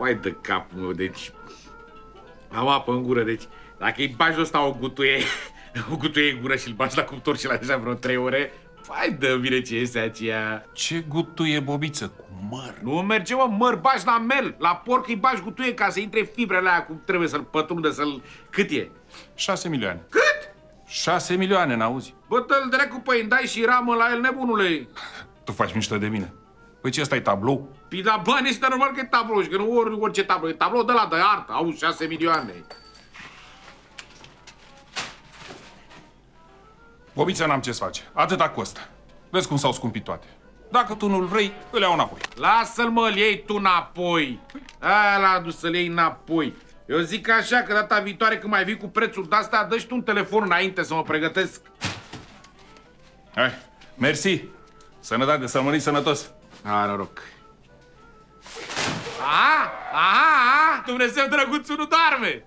Vai de capul meu, deci... Am apă în gură, deci... Dacă îi bagi ăsta o gutuie în gură și îl bagi la cuptor și la deja vreo 3 ore... Vai de mine ce este aceea... Ce gutuie, bobiță? Cu măr. Nu merge, mă, măr, bagi la mel. La porc îi bagi gutuie ca să intre fibrele aia cum trebuie, să-l pătrundă, să-l... Cât e? 6 milioane. Cât? 6 milioane, n-auzi? Bă, dă-l drecu, păi, îmi dai și ramă la el, nebunule. Tu faci mișto de mine. Păi ce, ăsta e tablou? Păi, da, bani, este normal că e tablou și că nu orice tablou. E tablou de la de artă, auzi, 6 milioane. Bobiță, n-am ce să face. Atâta costă. Vezi cum s-au scumpit toate. Dacă tu nu-l vrei, îl iau înapoi. Lasă-l, mă, îl iei tu înapoi. Aia l-a adus să-l iei înapoi. Eu zic așa, că data viitoare când mai vii cu prețul de-astea, dă-și tu un telefon înainte să mă pregătesc. Hai, mersi. Sănătate, să mănânci sănătos. Ha, noroc. Aha, Dumnezeu drăguțul nu doarme.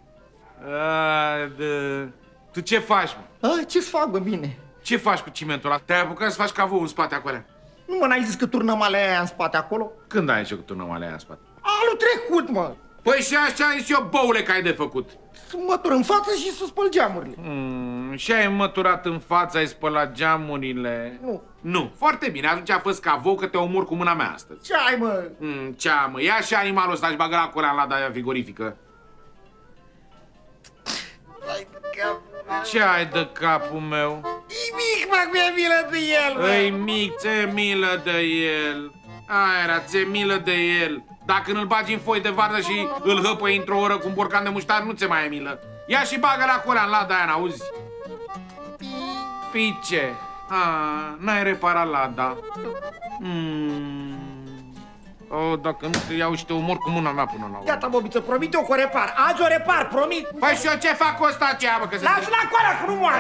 Tu ce faci, mă? Ce-ți fac, bă, bine? Ce faci cu cimentul ăla? Te-ai apucat să faci cavou în spate acolo? Nu mă, n-ai zis că turnăm alea aia în spate acolo? Când ai zis că turnăm alea în spate? Anul trecut, mă! Păi și așa am zis eu, boule, că ai de făcut. Să mătur în față și să spăl geamurile. Și ai măturat în față, ai spălat geamurile? Nu. Nu. Foarte bine, atunci a fost cavou că te omor cu mâna mea astăzi. Ce ai, mă? Ce ai, mă? Ia și animalul ăsta și bagă la colea în lada aia frigorifică. Ce ai de capul meu? Nimic, mă, mi-e milă de el, mă! Îi mic, ți-e milă de el. Aia era, ți-e milă de el. Dacă nu-l bagi în foi de vardă și îl hăpăi într-o oră cu un borcan de muștar, nu ți mai e milă. Ia și bagă la colea în lada aia, n-auzi? Pice. N-ai reparat lada. Dacă nu te iau și te omor cu mâna mea până la urmă. Gata, bobiță, promit eu că o repar. Azi o repar, promit. Păi și eu ce fac cu ăsta aceea, bă, că se... Lasă la coala, că nu moare.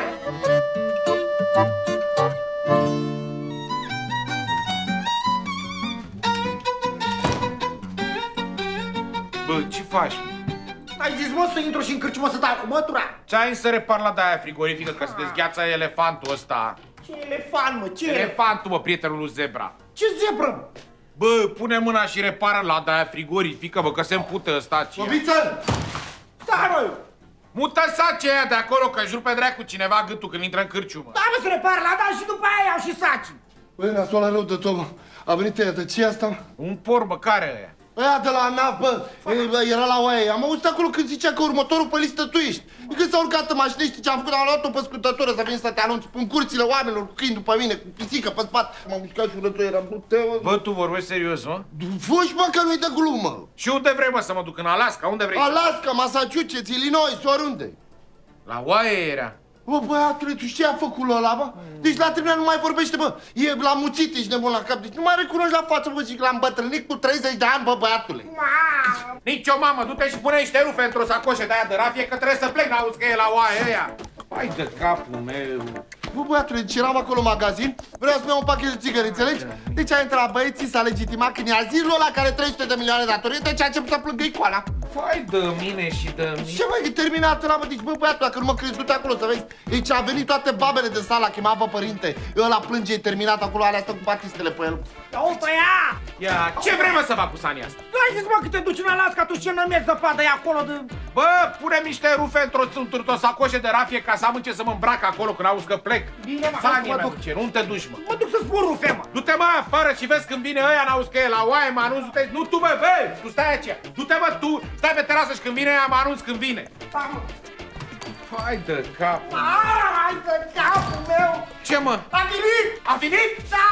Bă, ce faci? Ai zis, mă, să intru și în cârciumă să dau cu mătura? Ți-ai să repar la de-aia frigorifică ca să dezgheață elefantul ăsta. Ce elefant, mă, ce Elefantul, mă, prietenul lui Zebra. Ce zebră, mă? Bă, pune mâna și repară la de-aia frigorifică, bă, că se împută ăsta aceea. Bobiță! Stai, mă! Mută sacea aia de acolo, că-și rupe dracu cineva gâtul când intră în cârciumă. Da, mă, să repar la da și după aia iau și saci. Băi, nasoala rău de tot, mă. A venit ăia, de ce e asta? Un porc, bă, care e ăia? Ăia de la NAF, bă, era la oaie. Am auzit acolo când zicea că următorul pe listă tu ești. Când s-a urcat în mașină, știi ce am făcut? Am luat-o pe scutătură să vin să te anunț în curțile oamenilor, cu câini după mine, cu pisică pe spate. M-am mișcat și urător, eram du-te, mă. Bă, tu vorbești serios, mă? Fugi, mă, că nu-i de glumă. Și unde vrei, mă, să mă duc? În Alaska? Unde vrei? Alaska, Massachusetts, Illinois, oriunde. La oaie era. Bă, băiatule, tu știi ce a făcut ăla, bă? Deci la terminat nu mai vorbește, bă. E la muțit, ești nebun la cap. Deci nu mai recunoști la față, bă, zic, l-am îmbătrânit cu 30 de ani, bă, băiatule. Nici o mamă, du-te și pune niște rufe într-o sacoșă de-aia de rafie, că trebuie să plec, n-auzi că e la oaie ăia. Hai de capul meu. Bă, băiatule, deci eram acolo în magazin, vreau să-mi iau un pachet de țigări, înțelegi? Deci a intrat băieții, s-a legitimat când i-a zis lui ăla care 300 de milioane datorie, deci a început să plângă icoana. Hai de mine și de mine. Ce mai e terminat ăla, bă, deci, bă, băiatul, dacă nu mă crezi, du-te acolo să vezi. Deci a venit toate babele de sala, chema pe părinte. Ăla plânge, e terminat acolo, alea stă cu batistele pe el. Uite, ia! Ia, ce vrei, mă, să fac cu Sania asta? Nu ai zis, mă, că te duci în Alaska, tu ce nămeți zăpadă e acolo de... Bă, pune niște rufe într-o sacoșă de rafie ca să am în ce să mă îmbrac acolo când auzi că plec. Bine, mă, Sania mă duc. ce, nu te duci, mă. Mă duc să spun rufe, mă. Du-te, mă, afară și vezi când vine ăia, n-auzi că e la oaie, mă anunț, du-te. Nu tu, bă, tu stai aici. Du-te, mă, tu stai pe terasă și când vine ăia, mă anunț când vine. Da, mă. Hai de capul. Hai de capul meu. Ce, mă? A venit? A venit? Da.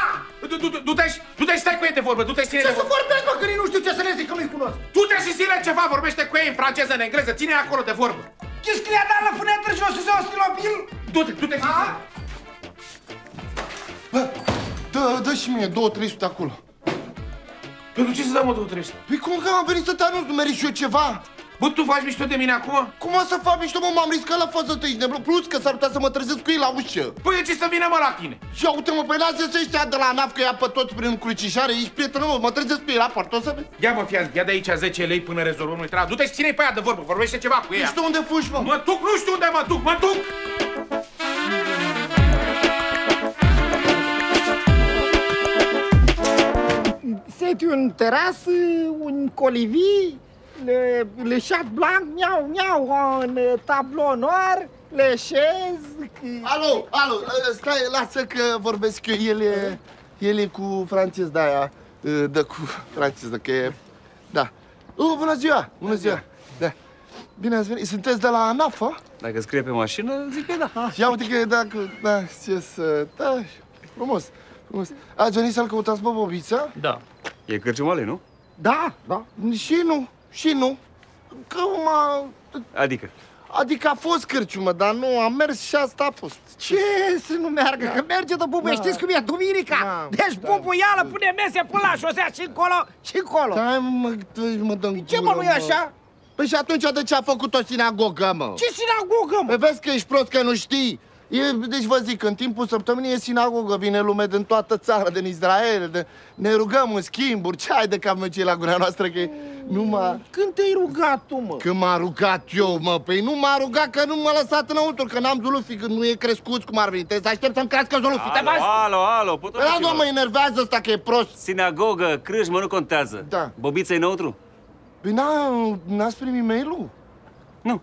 Du-te și stai cu ei de vorbă, du-te și ține de Ce să vorbă. vorbesc, mă, că nici nu știu ce să le zic, că nu-i cunosc. Du-te și ține ceva, vorbește cu ei în franceză, în engleză, ține acolo de vorbă. Qu'est-ce qu'il y a dans la fenêtre? Je suis hostile. Du-te și ține. Bă, dă și mie 200-300 acolo. Pentru ce să dau, mă, 200? Păi cum că am venit să te anunț, nu meriți și eu ceva? Bă, tu faci mișto de mine acum? Cum o să fac mișto, mă, m-am riscat la față să ești nebun, plus că s-ar putea să mă trezesc cu ei la ușă. Păi de ce să vină, mă, la tine? Și uite, mă, păi lasă-ți ăștia de la NAF că ia pe toți prin crucișare, ești prietenul meu, mă trezesc cu ei la poartă, o să vezi. Ia, mă, fiaz, ia de aici 10 lei până rezolvăm noi treaba. Du-te și ține-i pe aia de vorbă, vorbește ceva cu ea. Nu știu unde fugi, mă. Mă duc, nu știu unde mă duc, mă duc! C'est une terrasse, un colivie, Le chat blanc, miau, în tablou noir, leșez... Alo, stai, lasă că vorbesc eu. El e cu francez de-aia, cu franceză, că e... Da. Bună ziua! Da. Bine ați venit. Sunteți de la ANAF, a? Dacă scrie pe mașină, zic că da. Ia uite că dacă... Da, ce să... Da, frumos. Ați venit să-l căutați pe Bobița? Da. E Cârciumale, nu? Da. Și nu. Că Adică a fost cârciumă, dar nu, a mers și asta a fost. Ce să nu meargă? Că merge de bubă, știți cum e, duminica? Deci bubul ială, pune mese până la șosea și încolo. Hai mă dă-n Ce mă, nu e așa? Păi și atunci de ce a făcut o sinagogă, mă? Ce sinagogă, mă? Păi vezi că ești prost, că nu știi. Deci vă zic, în timpul săptămânii e sinagogă, vine lume din toată țara, din Israel, ne rugăm în schimburi, ce ai de cap mă cei la gura noastră, că numai... Când te-ai rugat tu, mă? Când m-a rugat eu, mă, păi nu m-a rugat că nu m-a lăsat înăuntru, că n-am zulufii, că nu e crescut cum ar veni, trebuie să aștept să-mi crească zulufii, te bași? Alo, Păi da, mă enervează ăsta că e prost. Sinagogă, crâșmă, nu contează. Da. Bobița e înăuntru? Păi n-ați primit mail-ul? Nu.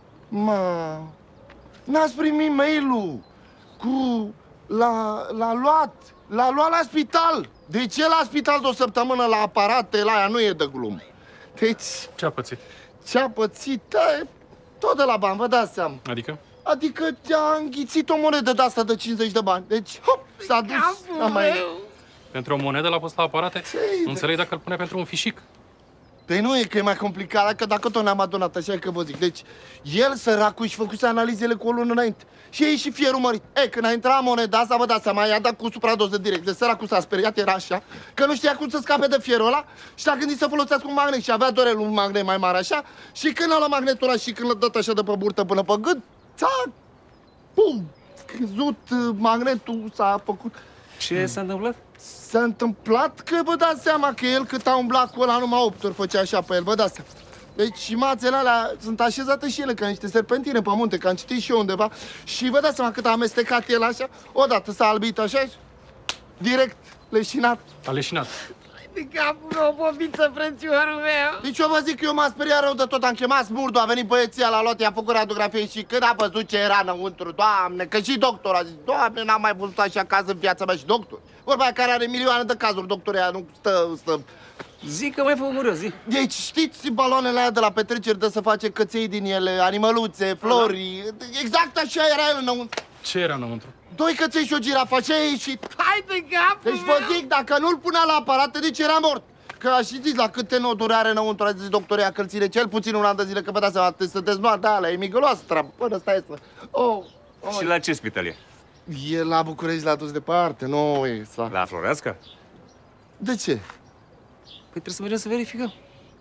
N-ați primit mail-ul cu... L-a luat la spital. De ce la spital de o săptămână la aparate, la aia nu e de glumă. Deci... Ce a pățit? Ce a pățit? Tot de la bani, vă dați seama. Adică? Adică a înghițit o monedă de asta de 50 de bani. Deci, hop, s-a dus. Pentru o monedă l-a pus la aparate? Nu înțeleg dacă îl pune pentru un fișic. Păi nu e că e mai complicat, dacă tot ne-am adunat, așa că vă zic. Deci, el, săracul, și făcuse analizele cu o lună înainte. Și ei și fierul mărit. Când a intrat moneda asta, vă dați seama, i-a dat cu supradoză direct. De săracul s-a speriat, era așa, că nu știa cum să scape de fierul ăla și a gândit să folosească un magnet și avea dorel un magnet mai mare așa. Și când a luat magnetul ăla și când l-a dat așa de pe burtă până pe gât, pum, căzut magnetul, s-a făcut. Ce s-a întâmplat? S-a întâmplat că vă dați seama că el cât a umblat cu ăla numai 8 ori făcea așa pe el, vă dați seama. Deci mațele alea sunt așezate și ele ca niște serpentine pe munte, că am citit și eu undeva. Și vă dați seama cât a amestecat el așa, odată s-a albit așa și direct leșinat. A leșinat. De capul meu, Bobiță, frățiorul meu. Deci eu vă zic că eu m-am speriat rău de tot, am chemat Smurdu, a venit băieția, l-a luat, i-a făcut radiografie și când a văzut ce era înăuntru, Doamne, că și doctor a zis, Doamne, n-am mai văzut așa caz în viața mea și doctor. Vorba aia care are milioane de cazuri, doctor, ea nu stă. Zic că mai fă curios, zi. Deci știți baloanele alea de la petreceri de să face căței din ele, animăluțe, flori, exact așa era el înăuntru. Ce era înăuntru? 2 căței și o girafă, așa e ieșit. Hai de capul Deci vă zic, dacă nu-l punea la aparate, deci era mort. Că a și zis la câte noduri are înăuntru, a zis doctoria că îl ține cel puțin un an de zile, că vă dați seama, sunteți noapte alea, e migăloasă treabă, până stai să... Și la ce spital e? E la București, l-a dus departe, nu e sa. La Floreasca? De ce? Păi trebuie să mergem să verificăm.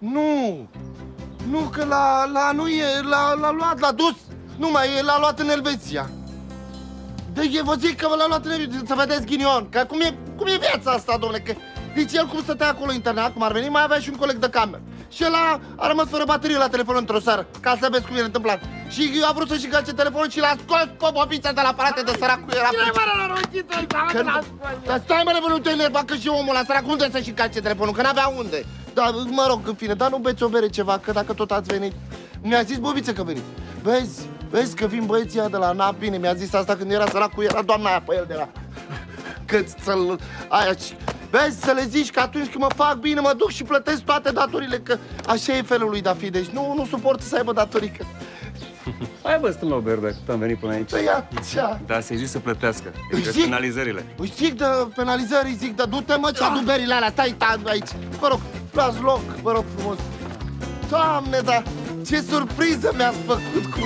Nu, că l-a luat, l-a dus. Numai l-a luat în Elveția. Deci vă zic că l-a luat în Elveția, să vedeți ghinion. Că cum e viața asta, domnule, că... Deci el cum stătea acolo internat, cum ar veni, mai avea și un coleg de cameră. Și el a rămas fără baterie la telefon într-o seară, ca să vezi cum e întâmplat. Și a vrut să-și încarce telefonul și l-a scos pe Bobița de la aparate de săracul era... Cine mă la rochitul ăsta, mă, Dar stai mă, nu te enerva că și omul la sărac unde să-și încarce telefonul, că n-avea unde. Dar mă rog, în fine, dar nu beți o bere ceva, că dacă tot ați venit... Mi-a zis Bobiță că veni. Vezi că vin băieții de la NAP, bine, mi-a zis asta când era săracul, era doamna aia pe el de la... Cât să-l... aia... Vezi, să le zici că atunci când mă fac bine, mă duc și plătesc toate datorile, că așa e felul lui de a fi, deci nu suportă să aibă datorii, că... Hai bă, stăm la o bere, dacă tot am venit până aici. Păi așa... Dar să-i zici să plătească, Îi că zic? penalizările. Îi zic de penalizări, îi zic de du-te mă, ce adu berile alea, stai aici. Vă rog, luați loc, vă rog frumos. Doamne, dar ce surpriză mi-ați făcut cu...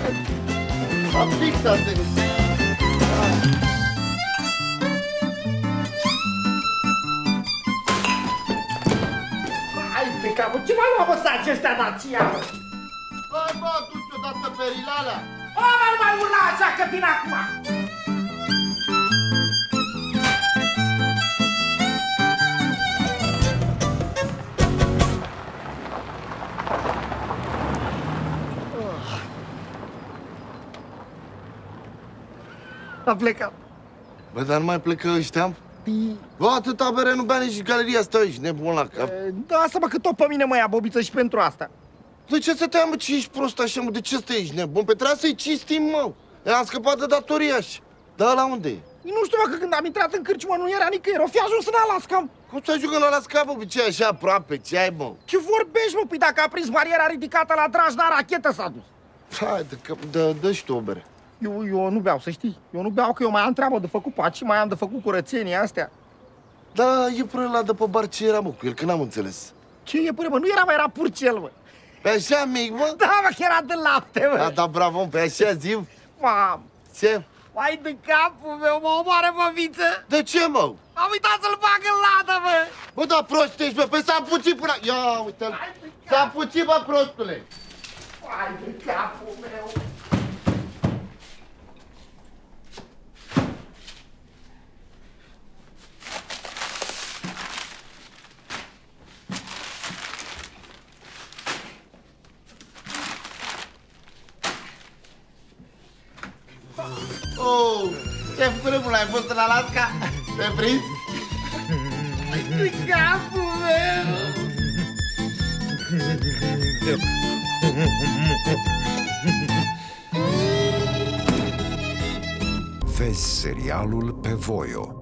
Fix asta. Hai de capul, ce mai mă saci ăștia dacia, mă? Hai bă, du-te odată berile alea. O, nu mai urla așa, că vin acum. A plecat. Bă, dar nu mai plecă ăștia? Bă, atâta bere nu bea nici galeria asta aici, nebun la cap. Lasă-mă că tot pe mine mă ia bobiță și pentru asta. De ce să te ia, mă, ce ești prost așa, mă? De ce să te ești nebun? Pe trebuia să-i cinstim, mă. Am scăpat de datoria așa. Da, la unde e? Nu știu, mă, că când am intrat în cârciumă nu era nicăieri, o fi ajuns în Alaska. Cum să ajungă în Alaska, bă? Ce așa aproape? Ce ai, mă? Ce vorbești, mă? Păi dacă a prins bariera ridicată la Drajna, rachetă s-a dus. Hai, dă și tu o bere. Eu nu beau, să știi. Eu nu beau, că eu mai am treabă de făcut paci, mai am de făcut curățenii astea. Da, e până la de pe bar ce era, mă, cu el, că n-am înțeles. Ce e până, mă? Nu era, mai era purcel, mă. Pe așa mic, mă? Da, mă, că era de lapte, mă. Da, bravo, pe așa zi. Mam. Ce? Hai de capul meu, mă omoară mămiță. De ce, mă? Am uitat să-l bag în ladă, mă. Bă, da, prost ești, bă, pe s-a puțin până... Ia, uite-l. S-a puțin, bă, prostule. Hai de capul meu. Oh, ce-ai făcut, nebun? Ai fost în Alaska? Te-ai prins? Hai de capul meu. Vezi serialul pe Voio.